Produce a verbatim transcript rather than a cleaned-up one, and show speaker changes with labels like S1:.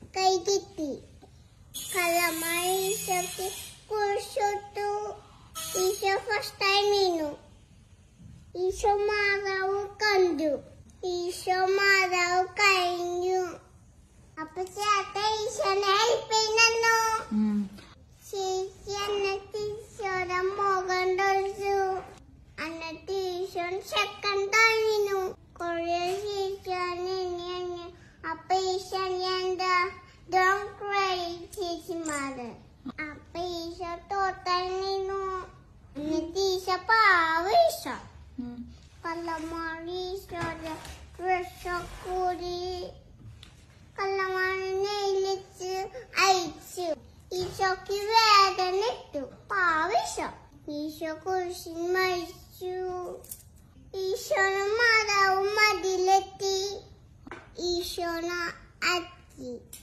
S1: കൈകിട്ടി കള്ളമായി ഈശോക്ക് കുരിശിട്ടു. ഈശോ ഫസ്റ്റായി വീണു. ഈശോ മാതാവ് കണ്ടു. ഈശോ മാതാവ് കഴിഞ്ഞു. അപ്പൊ ചേട്ട ഈശോനെ ഹെൽപ്പ് ചെയ്യുന്നു. ചേച്ചി എന്നിട്ട് ഈശോയുടെ മുഖം തൊഴിച്ചു. എന്നിട്ട് ഈശോൻ സെക്കൻഡ് കഴിഞ്ഞു. കൊറേ ചേച്ചിയാണ് എന്നെ. അപ്പൊ ഈശോൻ എന്താ ഡോൺ ക്രൈ ചേച്ചിമാര്. അപ്പൊ ഈശോ തോട്ടു. എന്നിട്ട് ഈശോ പാവ ഈശോ കള്ളമാറി ഈശോയുടെ ഡ്രസ്സൊക്കെ കള്ളമാറി നെയിലിച്ച് അയച്ചു. ഈശോക്ക് വേദന ഇട്ടു. പാവ ഈശോ. ഈശോ കുരിശിൽ മരിച്ചു. ഈശോനും മാതാവും മതിലെത്തി. ഈശോനെ അറ്റി.